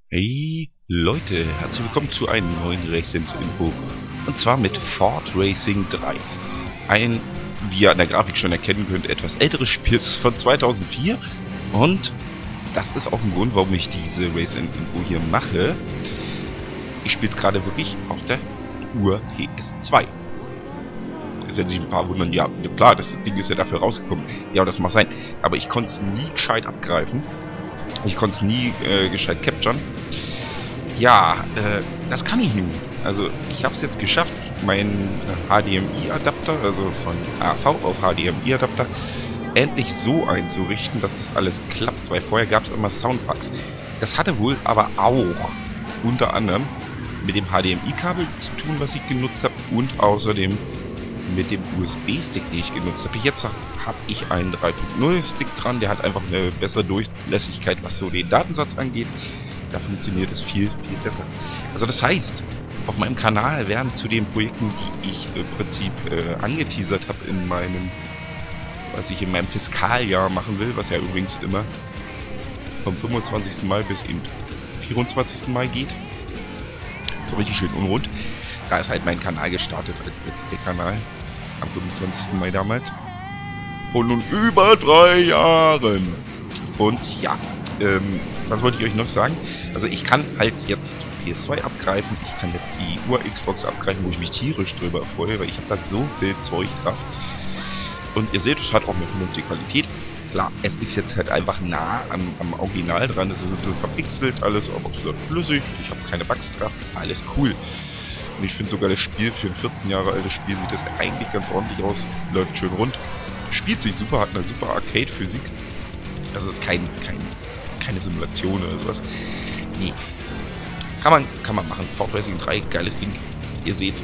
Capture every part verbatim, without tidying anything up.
Hey Leute, herzlich willkommen zu einem neuen Racing-Info. Und zwar mit Ford Racing drei. Ein, wie ihr an der Grafik schon erkennen könnt, etwas älteres Spiel. Es ist von zweitausendvier. Und das ist auch ein Grund, warum ich diese Racing-Info hier mache. Ich spiele es gerade wirklich auf der Ur P S zwei. Jetzt werden sich ein paar wundern, ja klar, das Ding ist ja dafür rausgekommen. Ja, das mag sein. Aber ich konnte es nie gescheit abgreifen. Ich konnte es nie äh, gescheit capturen. Ja, äh, das kann ich nun. Also ich habe es jetzt geschafft, meinen H D M I-Adapter, also von A V auf H D M I-Adapter, endlich so einzurichten, dass das alles klappt, weil vorher gab es immer Soundbugs. Das hatte wohl aber auch unter anderem mit dem H D M I-Kabel zu tun, was ich genutzt habe, und außerdem mit dem U S B-Stick, den ich genutzt habe. Jetzt habe ich einen drei Punkt null Stick dran, der hat einfach eine bessere Durchlässigkeit, was so den Datensatz angeht. Da funktioniert es viel, viel besser. Also das heißt, auf meinem Kanal werden zu den Projekten, die ich im Prinzip äh, angeteasert habe in meinem, was ich in meinem Fiskaljahr machen will, was ja übrigens immer vom fünfundzwanzigsten Mai bis eben vierundzwanzigsten Mai geht. So richtig schön unrund. Da ist halt mein Kanal gestartet als Let's Play-Kanal am fünfundzwanzigsten Mai damals. Vor nun über drei Jahren. Und ja, ähm, was wollte ich euch noch sagen? Also ich kann halt jetzt P S zwei abgreifen, ich kann jetzt die Ur-Xbox abgreifen, wo ich mich tierisch drüber freue, weil ich habe da so viel Zeug drauf. Und ihr seht, es hat auch eine vernünftige Qualität. Klar, es ist jetzt halt einfach nah am, am Original dran, es ist ein bisschen verpixelt, alles, aber es läuft flüssig, ich habe keine Bugs drauf, alles cool. Und ich finde sogar das Spiel, für ein vierzehn Jahre altes Spiel, sieht das eigentlich ganz ordentlich aus, läuft schön rund, spielt sich super, hat eine super Arcade-Physik. Also ist kein, kein, keine Simulation oder sowas. Nee. Kann man, kann man machen. Ford Racing drei, geiles Ding. Ihr seht.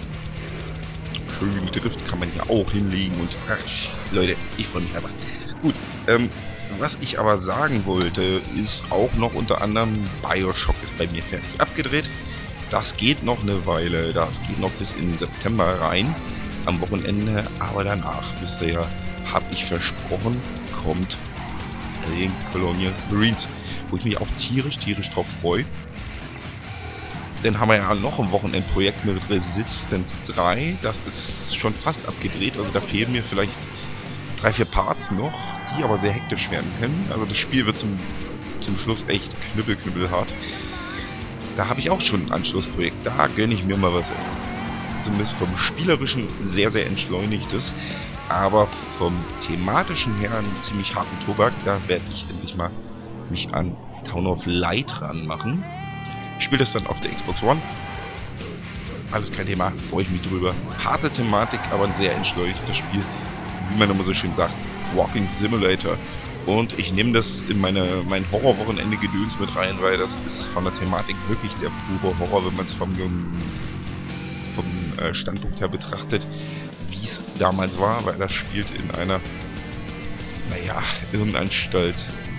Schön Drift kann man hier auch hinlegen und ach, Leute, ich freue mich einfach. Gut, ähm, was ich aber sagen wollte, ist auch noch unter anderem BioShock ist bei mir fertig abgedreht. Das geht noch eine Weile, das geht noch bis in September rein, am Wochenende, aber danach, wisst ihr ja, habe ich versprochen, kommt den Colonial Marines, wo ich mich auch tierisch, tierisch drauf freue. Dann haben wir ja noch ein Wochenendprojekt mit Resistance drei, das ist schon fast abgedreht, also da fehlen mir vielleicht drei, vier Parts noch, die aber sehr hektisch werden können. Also das Spiel wird zum, zum Schluss echt knüppel, knüppelhart. Da habe ich auch schon ein Anschlussprojekt, da gönne ich mir mal was. Zumindest vom Spielerischen sehr, sehr entschleunigtes, aber vom Thematischen her einen ziemlich harten Tobak. Da werde ich endlich mal mich an Town of Light ranmachen. Ich spiele das dann auf der Xbox One. Alles kein Thema, freue ich mich drüber. Harte Thematik, aber ein sehr entschleunigtes Spiel. Wie man immer so schön sagt, Walking Simulator. Und ich nehme das in meine mein Horrorwochenende-Gedöns mit rein, weil das ist von der Thematik wirklich der pure Horror, wenn man es vom, vom äh, Standpunkt her betrachtet, wie es damals war, weil das spielt in einer, naja, Irrenanstalt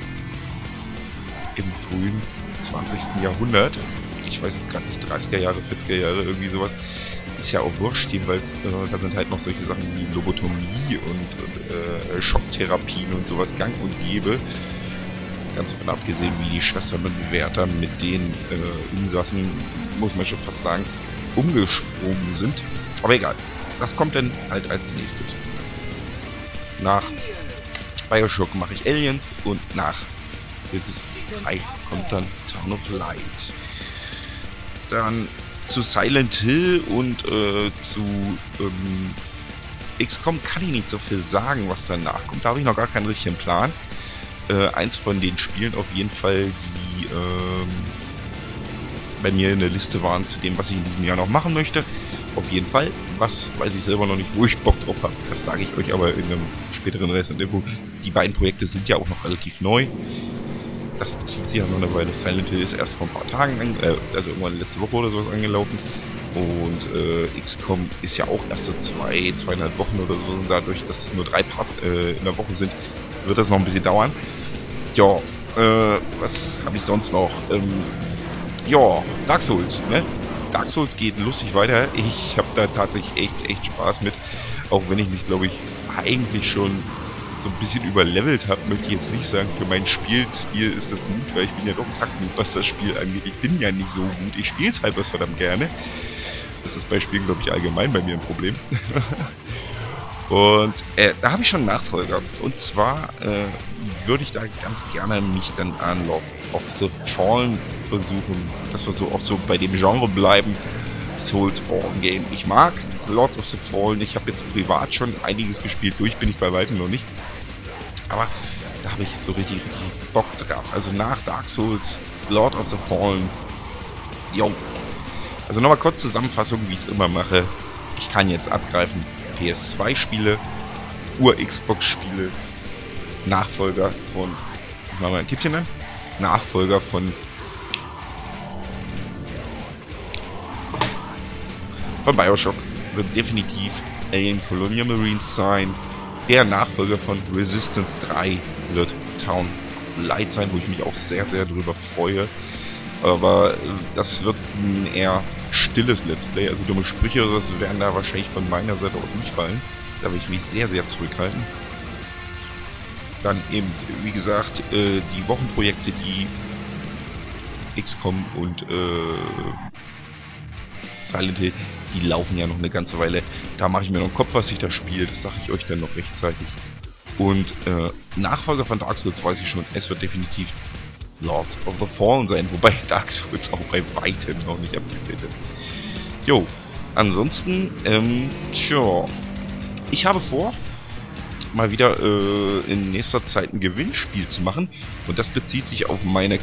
im frühen zwanzigsten Jahrhundert. Ich weiß jetzt gerade nicht, dreißiger Jahre, vierziger Jahre, irgendwie sowas. Ist ja auch wurscht, jedenfalls, äh, da sind halt noch solche Sachen wie Lobotomie und äh, Schocktherapien und sowas gang und gäbe. Ganz davon abgesehen, wie die Schwestern und Wärter mit den äh, Insassen, muss man schon fast sagen, umgesprungen sind. Aber egal, das kommt dann halt als nächstes. Nach BioShock mache ich Aliens und nach Resistance drei kommt dann Town of Light. Dann zu Silent Hill und äh, zu ähm, X COM kann ich nicht so viel sagen, was danach kommt. Da habe ich noch gar keinen richtigen Plan. Äh, eins von den Spielen auf jeden Fall, die ähm, bei mir in der Liste waren zu dem, was ich in diesem Jahr noch machen möchte. Auf jeden Fall. Was weiß ich selber noch nicht, wo ich Bock drauf habe. Das sage ich euch aber in einem späteren Rest-Info. Die beiden Projekte sind ja auch noch relativ neu. Das zieht sich ja noch eine Weile. Silent Hill ist erst vor ein paar Tagen, an, äh, also irgendwann letzte Woche oder sowas angelaufen. Und äh, X COM ist ja auch erst so zwei, zweieinhalb Wochen oder so. Und dadurch, dass es nur drei Parts äh, in der Woche sind, wird das noch ein bisschen dauern. Ja, äh, was habe ich sonst noch? Ähm, ja, Dark Souls, ne? Dark Souls geht lustig weiter. Ich habe da tatsächlich echt, echt Spaß mit. Auch wenn ich mich, glaube ich, eigentlich schon so ein bisschen überlevelt habe, möchte ich jetzt nicht sagen, für meinen Spielstil ist das gut, weil ich bin ja doch kackgut, was das Spiel angeht. Ich bin ja nicht so gut, ich spiele es halt was verdammt gerne. Das ist bei Spielen, glaube ich, allgemein bei mir ein Problem. Und äh, da habe ich schon einen Nachfolger. Und zwar äh, würde ich da ganz gerne mich dann an Lord of the Fallen versuchen, dass wir so auch so bei dem Genre bleiben. Soulsborne Game. Ich mag Lords of the Fallen. Ich habe jetzt privat schon einiges gespielt. Durch bin ich bei weitem noch nicht. Aber da habe ich so richtig, richtig Bock drauf. Also nach Dark Souls, Lord of the Fallen. Jo. Also nochmal kurz Zusammenfassung, wie ich es immer mache. Ich kann jetzt abgreifen. P S zwei Spiele, Ur-Xbox Spiele, Nachfolger von, ich mache mal ein Kippchen an, Nachfolger von von Bioshock wird definitiv Alien Colonial Marines sein. Der Nachfolger von Resistance drei wird Town of Light sein, wo ich mich auch sehr, sehr drüber freue. Aber das wird ein eher stilles Let's Play, also dumme Sprüche oder so werden da wahrscheinlich von meiner Seite aus nicht fallen. Da will ich mich sehr, sehr zurückhalten. Dann eben, wie gesagt, äh, die Wochenprojekte, die X COM und äh, Silent Hill, die laufen ja noch eine ganze Weile. Da mache ich mir noch einen Kopf, was ich da spiele, das sage ich euch dann noch rechtzeitig. Und äh, Nachfolger von Dark Souls weiß ich schon, es wird definitiv Lords of the Fallen sein, wobei Dark Souls auch bei weitem noch nicht abgefüllt ist. Jo, ansonsten, ähm, tja, ich habe vor, mal wieder äh, in nächster Zeit ein Gewinnspiel zu machen und das bezieht sich auf meine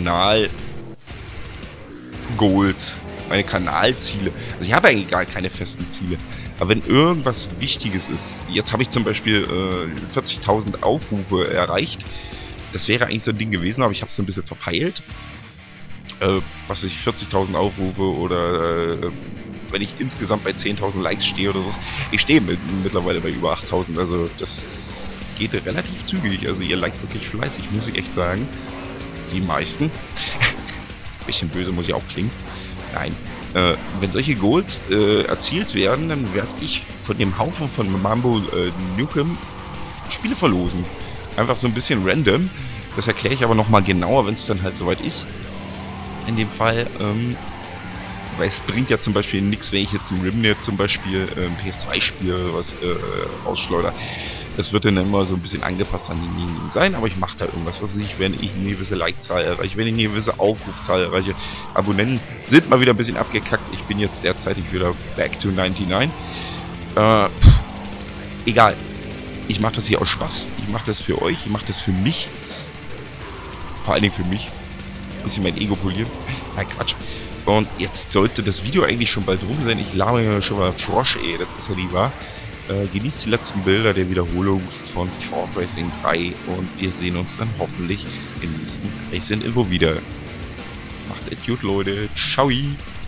Kanal-Goals, meine Kanalziele. Also ich habe eigentlich gar keine festen Ziele, aber wenn irgendwas Wichtiges ist, jetzt habe ich zum Beispiel äh, vierzigtausend Aufrufe erreicht. Das wäre eigentlich so ein Ding gewesen, aber ich habe es so ein bisschen verpeilt. Äh, was weiß ich, vierzigtausend Aufrufe oder äh, wenn ich insgesamt bei zehntausend Likes stehe oder so. Ich stehe mit, mittlerweile bei über achttausend, also das geht relativ zügig. Also ihr liked wirklich fleißig, muss ich echt sagen. Die meisten. Bisschen böse muss ich auch klingen. Nein. Äh, wenn solche Goals äh, erzielt werden, dann werde ich von dem Haufen von Mambo äh, Nukem Spiele verlosen. Einfach so ein bisschen random. Das erkläre ich aber nochmal genauer, wenn es dann halt soweit ist. In dem Fall, ähm, weil es bringt ja zum Beispiel nichts, wenn ich jetzt im Rimnet zum Beispiel äh, ein P S zwei Spiel oder was äh, rausschleuder. Das wird dann immer so ein bisschen angepasst an denjenigen sein, aber ich mache da irgendwas, was weiß ich, wenn ich eine gewisse Like-Zahl erreiche, wenn ich eine gewisse Aufrufzahl erreiche. Abonnenten sind mal wieder ein bisschen abgekackt. Ich bin jetzt derzeitig wieder back to neunundneunzig. Äh, pff, egal. Ich mache das hier aus Spaß. Ich mache das für euch. Ich mache das für mich. Vor allen Dingen für mich. Ein bisschen mein Ego polieren. Nein, Quatsch. Und jetzt sollte das Video eigentlich schon bald rum sein. Ich laber mir schon mal Frosch, ey. Das ist ja nie wahr. Äh, genießt die letzten Bilder der Wiederholung von Ford Racing drei. Und wir sehen uns dann hoffentlich im nächsten Racing Info wieder. Macht es gut, Leute. Ciao.